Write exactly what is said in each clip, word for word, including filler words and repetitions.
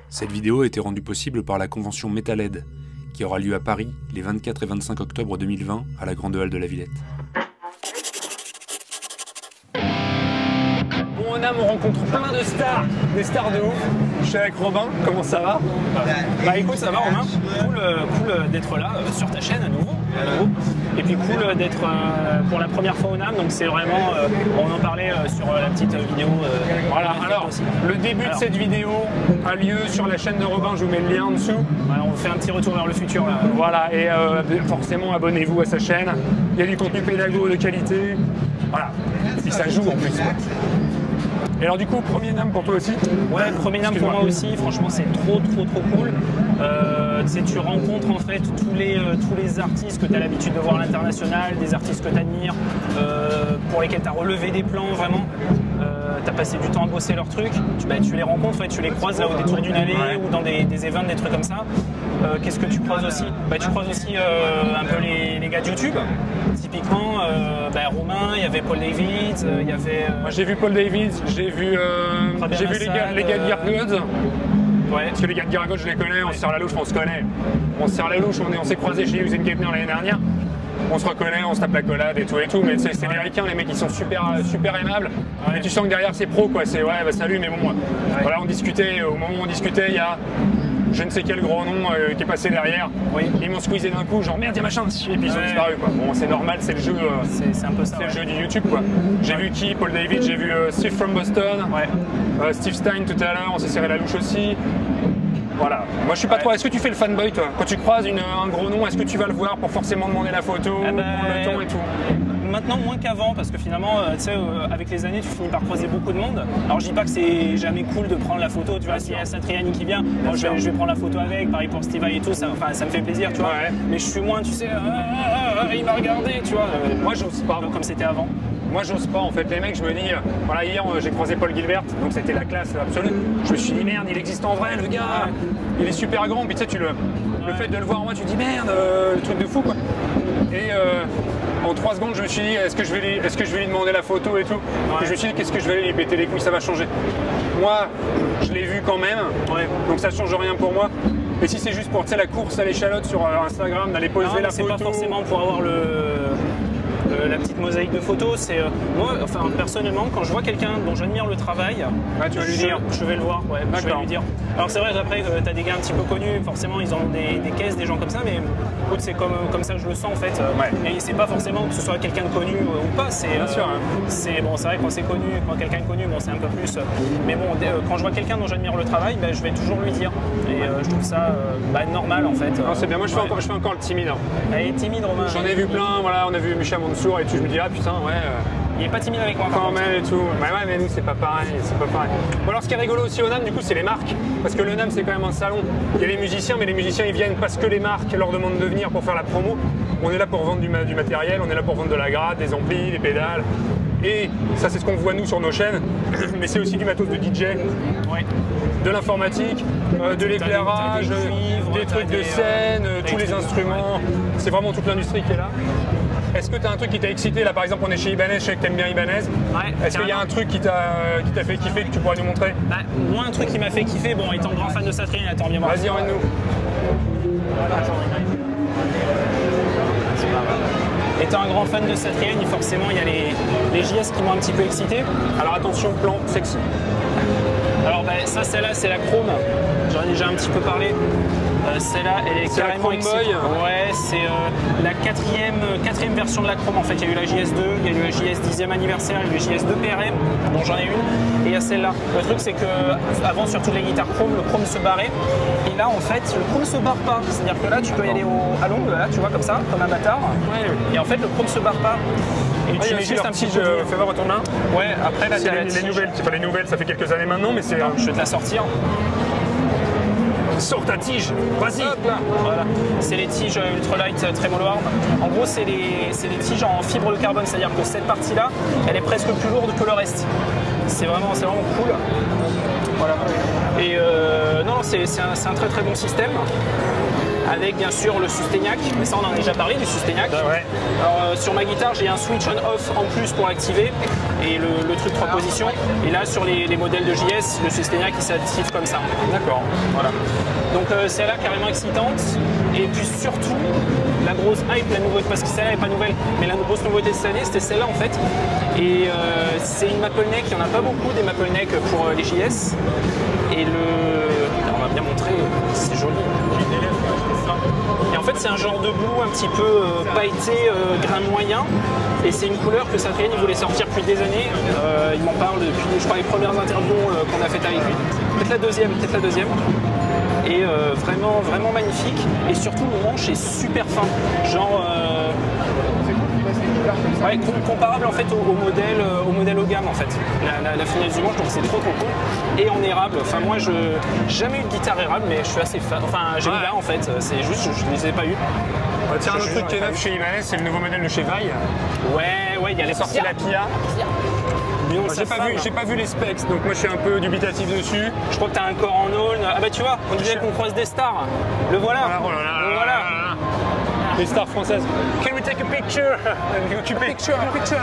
Cette vidéo a été rendue possible par la convention Metalhead, qui aura lieu à Paris les vingt-quatre et vingt-cinq octobre deux mille vingt à la Grande Halle de la Villette. Bon, on a, on rencontre plein de stars, des stars de ouf. Je suis avec Robin, comment ça va? Bah écoute, ça va Romain, cool, euh, cool d'être là euh, sur ta chaîne à nouveau, à nouveau. Et puis cool euh, d'être euh, pour la première fois au NAMM, donc c'est vraiment, euh, on en parlait euh, sur euh, la petite vidéo. Euh, voilà, alors aussi. Le début alors, de cette vidéo a lieu sur la chaîne de Robin, je vous mets le lien en dessous. Voilà, on fait un petit retour vers le futur là. Voilà, et euh, forcément abonnez-vous à sa chaîne, il y a du contenu pédago de qualité, voilà, si ça joue en plus. Et alors du coup, premier NAMM pour toi aussi? Ouais, premier NAMM pour moi aussi, franchement c'est trop trop trop cool. Euh, tu sais, tu rencontres en fait tous les, euh, tous les artistes que tu as l'habitude de voir à l'international, des artistes que tu admires, euh, pour lesquels tu as relevé des plans vraiment. Euh, tu as passé du temps à bosser leurs trucs, tu, bah, tu les rencontres, ouais, tu les croises là au détour d'une allée ouais. ou dans des, des events, des trucs comme ça. Euh, Qu'est-ce que tu croises aussi? Bah, tu croises aussi euh, un peu les, les gars de YouTube. Typiquement, euh, bah, Romain, il y avait Paul David, il euh, y avait... Euh... Moi j'ai vu Paul David, j'ai vu, euh, j'ai vu les gars, les gars de Gear Gods. Ouais. Parce que les gars de Gear Gods, je les connais, on ouais. se serre la louche, on se connaît. On se serre la louche, on s'est croisés chez Usain Gapner l'année dernière. On se reconnaît, on se tape la collade et tout et tout, mais c'est ouais. les ricains, les mecs, ils sont super, super aimables. Ouais. Mais tu sens que derrière c'est pro, quoi. C'est ouais, bah salut, mais bon, ouais. voilà, on discutait, au moment où on discutait, il y a je ne sais quel gros nom euh, qui est passé derrière. Oui. Ils m'ont squeezé d'un coup, genre merde, y'a machin, et puis ils ont ouais. disparu, quoi. Bon, c'est normal, c'est le jeu, euh, c'est un peu ça. C'est ouais. le jeu du YouTube, quoi. J'ai ouais. vu qui? Paul David, j'ai vu euh, Steve from Boston, ouais. euh, Steve Stein tout à l'heure, on s'est serré la louche aussi. Voilà. Moi je suis pas ouais. trop. Est-ce que tu fais le fanboy toi? Quand tu croises une, un gros nom, est-ce que tu vas le voir pour forcément demander la photo, ah bah, prendre le temps et tout? Maintenant moins qu'avant, parce que finalement, euh, tu sais, euh, avec les années, tu finis par croiser beaucoup de monde. Alors je dis pas que c'est jamais cool de prendre la photo, tu vois, s'il y a Satriani qui vient, bon, je, vais, je vais prendre la photo avec, pareil pour Steve et tout, ça, enfin, ça me fait plaisir, tu vois. Ouais. Mais je suis moins, tu sais, ah, ah, ah, il m'a regardé, tu vois. Euh, Moi j'ose pas. Comme c'était avant. Moi j'ose pas en fait, les mecs je me dis, euh, voilà hier euh, j'ai croisé Paul Gilbert, donc c'était la classe absolue, je me suis dit merde il existe en vrai le gars, ouais. il est super grand, puis tu sais tu le, ouais. le fait de le voir en moi tu dis merde, euh, le truc de fou quoi. Et euh, en trois secondes je me suis dit est-ce que, je vais lui, est-ce que je vais lui demander la photo et tout, ouais. et je me suis dit qu'est-ce que je vais lui péter les couilles, ça va changer. Moi je l'ai vu quand même, ouais. donc ça change rien pour moi. Et si c'est juste pour la course à l'échalote sur euh, Instagram, d'aller poser non, la photo. C'est pas forcément pour avoir le... Euh, la petite mosaïque de photos, c'est euh, moi, enfin personnellement, quand je vois quelqu'un dont j'admire le travail, ah, tu vas lui je, dire. je vais le voir, ouais, je vais lui dire. Alors c'est vrai qu'après, euh, tu as des gars un petit peu connus, forcément ils ont des, des caisses, des gens comme ça, mais c'est comme, comme ça que je le sens en fait. Ouais. Et c'est pas forcément que ce soit quelqu'un de connu euh, ou pas, c'est euh, hein. bon, c'est vrai quand c'est connu, quand quelqu'un est connu, bon c'est un peu plus. Euh, mais bon, euh, quand je vois quelqu'un dont j'admire le travail, bah, je vais toujours lui dire. Et euh, je trouve ça euh, bah, normal en fait. C'est bien, moi je fais, ouais. encore, je fais encore le timide. Hein. Elle est timide, Romain. J'en ai vu plein, voilà, on a vu Michel Mansour et tu me dis ah putain ouais. Euh... Il est pas timide avec moi quand même et tout. Bah ouais mais nous c'est pas pareil, c'est pas pareil. Bon alors ce qui est rigolo aussi au NAMM du coup c'est les marques. Parce que le NAMM c'est quand même un salon. Il y a les musiciens mais les musiciens ils viennent parce que les marques leur demandent de venir pour faire la promo. On est là pour vendre du, ma du matériel, on est là pour vendre de la gratte, des amplis, des pédales. Et ça c'est ce qu'on voit nous sur nos chaînes. Mais c'est aussi du matos de D J, ouais. de l'informatique, euh, de l'éclairage, des, des trucs de scène, euh, tous les instruments. Ouais. C'est vraiment toute l'industrie qui est là. Est-ce que tu as un truc qui t'a excité? Là par exemple on est chez Ibanez, je sais que t'aimes bien Ibanez. Ouais, est-ce qu'il y a un truc qui t'a fait kiffer que tu pourrais nous montrer? Bah, moi un truc qui m'a fait kiffer, bon étant grand fan de Satriani, attends bien voir. Vas-y emmène-nous. Étant un grand fan de Satriani, forcément il y a les, les J S qui m'ont un petit peu excité. Alors attention, plan sexy. Alors bah, ça celle-là c'est la Chrome, j'en ai déjà un petit peu parlé. Euh, celle-là, elle est, est carrément excitante. Ouais, c'est euh, la quatrième, quatrième version de la Chrome. En fait, il y a eu la J S deux, il y a eu la J S dixième anniversaire, il y a eu la J S deux P R M, dont j'en ai une, et il y a celle-là. Le truc, c'est que avant, sur toutes les guitares Chrome, le Chrome se barrait. Et là, en fait, le Chrome se barre pas. C'est-à-dire que là, tu peux y aller au, à l'ongle, là, tu vois, comme ça, comme un bâtard. Ouais, ouais. Et en fait, le Chrome se barre pas. Et ah, tu mets juste un petit jeu. Fais voir, retourne là. Ouais, après, là, c'est les, les nouvelles. Enfin, les nouvelles, ça fait quelques années maintenant, mais c'est. Je vais te la sortir. Sors ta tige, vas-y. Voilà. C'est les tiges Ultralight Tremolo Arm. En gros, c'est les, les tiges en fibre de carbone, c'est-à-dire que cette partie-là, elle est presque plus lourde que le reste. C'est vraiment, vraiment cool. Voilà. Et euh, non, c'est un, un très très bon système. avec bien sûr le Sustaignacq, mais ça on en a déjà parlé du Sustaignacq. Ouais. Alors euh, sur ma guitare j'ai un switch on-off en plus pour activer et le, le truc trois positions. Et là sur les, les modèles de J S, le Sustaignacq il s'active comme ça. D'accord. Voilà. Donc euh, c'est là carrément excitante. Et puis surtout, la grosse hype, la nouveauté, parce que celle-là n'est pas nouvelle, mais la grosse nouveauté de cette année, c'était celle-là en fait. Et euh, c'est une maple neck, il n'y en a pas beaucoup des maple neck pour euh, les J S. Et le. Alors, on va bien montrer, c'est joli. Et en fait, c'est un genre de blue un petit peu euh, pailleté, euh, grain moyen. Et c'est une couleur que Satriani voulait sortir depuis des années. Euh, il m'en parle depuis, je crois, les premières interviews euh, qu'on a faites avec lui. Peut-être la deuxième, peut-être la deuxième. Et euh, vraiment, vraiment magnifique. Et surtout, le manche est super fin. Genre, euh, ouais, comparable en fait au, au modèle, au modèle haut de gamme en fait. La, la, la finesse du manche, donc c'est trop trop cool. Et en érable. Enfin, moi, je jamais eu de guitare érable, mais je suis assez fan. Enfin, j'aime ouais. bien en fait. C'est juste, je ne les ai pas eu. Bah, tiens, un autre truc qui est neuf chez Ibanez, c'est le nouveau modèle de chez Vaille. Ouais, ouais, il y a les sorti la P I A. J'ai pas, vu, j'ai pas vu les specs, donc moi je suis un peu dubitatif dessus. Je crois que t'as un corps en aulne. Ah bah tu vois, on dirait qu'on croise des stars. Le voilà. Ah, oh là là, Le voilà. là là là. Les stars françaises. Can we take a picture? Occupé. Picture, picture.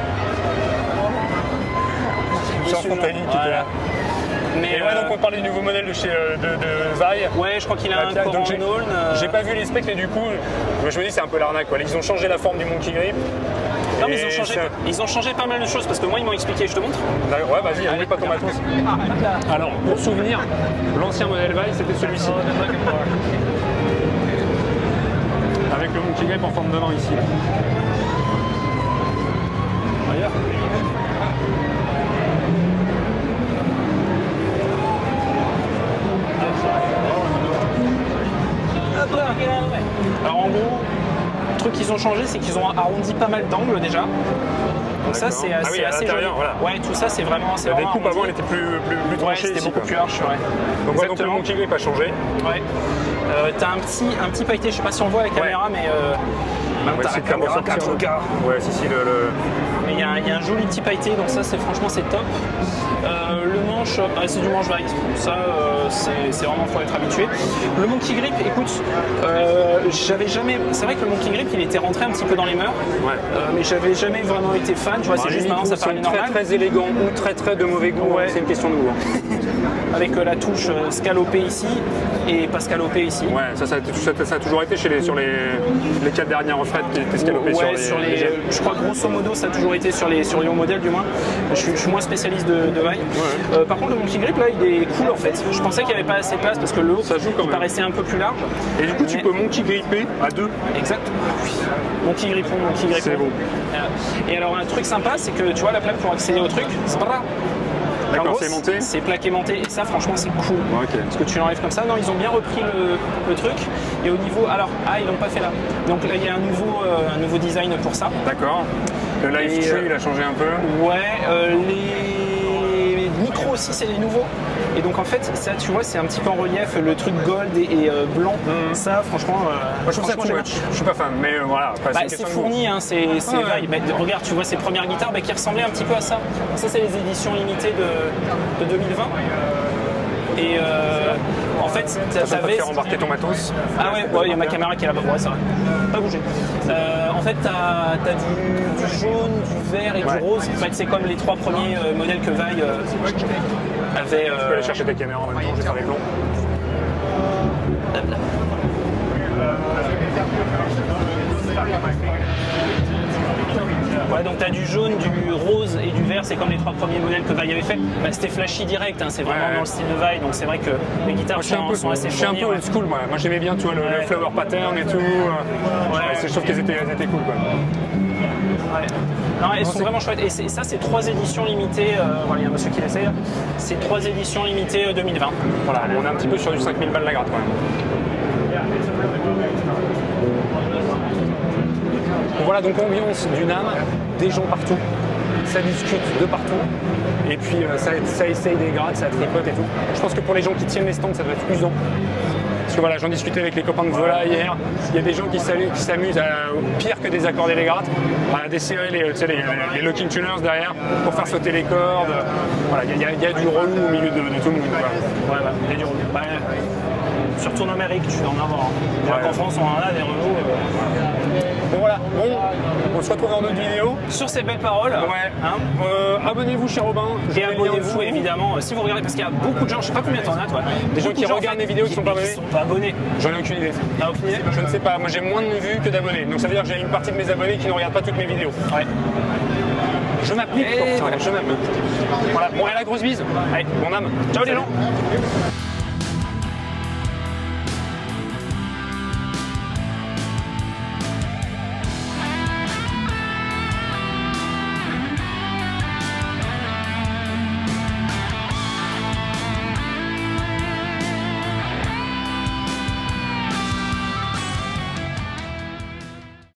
Jean Fontani qui était là. Mais et ouais, euh... donc on parlait du nouveau modèle de chez euh, de, de Vaille. Ouais, je crois qu'il a un corps en aulne. Euh... J'ai pas vu les specs, mais du coup, je me dis c'est un peu l'arnaque. Ils ont changé la forme du Monkey Grip. Non, mais ils ont, changé, ils ont changé pas mal de choses parce que moi ils m'ont expliqué, je te montre. Ouais, vas-y, on met pas ton matos. Alors, pour souvenir, l'ancien modèle Vaille c'était celui-ci. Avec le Monkey Grip en forme de main ici. Regarde. Alors en gros, le truc qu'ils ont changé, c'est qu'ils ont arrondi pas mal d'angles déjà. Donc ça c'est assez, ah oui, assez joli. Voilà. Ouais, tout ça c'est vraiment assez. La découpe avant elle était plus plus, plus tranchée, ouais, c'était beaucoup plus harsh, ouais. Donc, ouais, donc le Monkey Grip a changé. Ouais. Euh, T'as un petit un petit pailleté, je sais pas si on voit à la caméra, ouais. mais euh, ouais, t'as la caméra quatre K. Ouais, si si le. le... Mais il y, y a un joli petit pailleté, donc ça c'est franchement c'est top. Euh, le manche, bah, c'est du manche Vaille, ça euh, c'est vraiment faut être habitué. Le Monkey Grip, écoute, euh, j'avais jamais. C'est vrai que le Monkey Grip il était rentré un petit peu dans les mœurs, ouais. euh, mais j'avais jamais vraiment été fan. Tu vois, bah, c'est juste maintenant ça paraît normal. Très très élégant ou très très de mauvais goût, ouais. C'est une question de goût. Hein. Avec euh, la touche euh, scalopée ici et pas scalopée ici. Ouais, ça, ça, ça, ça a toujours été chez les, sur les, les quatre dernières refraites qui étaient scalopées ouais, sur les. Sur les je crois grosso modo ça a toujours été sur les, sur les hauts modèles du moins. Je suis, je suis moins spécialiste de, de Vaille. Ouais. Euh, par contre le Monkey Grip là il est cool en fait. Je pensais qu'il n'y avait pas assez de place parce que le haut ça joue quand même. Paraissait un peu plus large. Et du coup mais... tu peux Monkey Gripper à deux. Exactement. Monkey Gripon, Monkey Gripon. C'est bon. Et alors un truc sympa c'est que tu vois la plaque pour accéder au truc, c'est pas là. D'accord, c'est monté. C'est plaqué monté et ça franchement c'est cool. Okay. Parce que tu l'enlèves comme ça. Non, ils ont bien repris le, le truc. Et au niveau. Alors, ah, ils l'ont pas fait là. Donc là, il y a un nouveau, euh, un nouveau design pour ça. D'accord. Le live et, tree, euh, il a changé un peu. Ouais, euh, les micros aussi, c'est les nouveaux. Et donc en fait, ça, tu vois, c'est un petit peu en relief, le truc gold et, et euh, blanc. Mmh. Ça, franchement, euh, moi je trouve ça too much. Je suis pas fan, mais euh, voilà. Bah, c'est fourni, hein, c'est ah, ouais. bah, regarde, tu vois ces premières guitares bah, qui ressemblaient un petit peu à ça. Donc, ça, c'est les éditions limitées de, de deux mille vingt. Et euh, en fait, ça va te faire embarquer ton matos. Ah ouais, il ouais, y a ma caméra qui est là-bas. Ouais, ça va. Pas bouger. Euh, en fait, t'as as du, du jaune, du vert et ouais. du rose. En fait, c'est comme les trois premiers euh, modèles que Vaille euh, avait. Euh... Tu peux aller chercher ta caméra en même temps, je vais faire les plombs. Ouais, donc tu as du jaune, du rose et du vert, c'est comme les trois premiers modèles que Vaille avait fait. Bah, c'était flashy direct, hein, c'est vraiment ouais. dans le style de Vaille, donc c'est vrai que les guitares moi, sont, peu, sont assez Je suis un peu old school, moi, moi j'aimais bien tu vois, le, ouais. le flower pattern et tout. Ouais, ouais, je trouve qu'elles étaient, étaient cool. Quoi. Ouais. Non, elles non, sont vraiment chouettes. Et ça, c'est trois éditions limitées. Euh, voilà, il y a un monsieur qui l'essaye. C'est trois éditions limitées euh, deux mille vingt. Voilà, on est un petit peu sur du cinq mille balles la gratte quand même. Voilà donc ambiance du NAMM, des gens partout, ça discute de partout, et puis euh, ça, ça essaye des grattes, ça tripote et tout. Je pense que pour les gens qui tiennent les stands, ça doit être usant. Parce que voilà, j'en discutais avec les copains de Vola hier, il y a des gens qui s'amusent à, pire que désaccorder les grattes, à desserrer les, tu sais, les, les locking tuners derrière pour faire sauter les cordes. Voilà, il y, y, y a du relou au milieu de, de tout le monde. Voilà. Ouais, bah, il y a du relou. Bah, surtout tour numérique, tu dois en avoir. Hein. Ouais. En France, on en a des Renault. Euh... Bon voilà, bon, on se retrouve dans notre vidéo. Sur ces belles paroles, Ouais. hein, Euh, abonnez-vous, cher Robin. Je et mets le lien en abonnez-vous dessous. évidemment, euh, si vous regardez, parce qu'il y a beaucoup de gens, je sais pas combien t'en as toi, Des gens beaucoup qui de regardent en fait, mes vidéos qui sont pas mais abonnés. sont pas abonnés. J'en ai aucune idée. T'as aucune idée? Je ne sais pas, moi j'ai moins de vues que d'abonnés. Donc ça veut dire que j'ai une partie de mes abonnés qui ne regardent pas toutes mes vidéos. Ouais. Je m'applique Et pour ça, voilà. je m'applique. Voilà, bon, et la grosse bise. Allez, Mon âme. ciao les gens.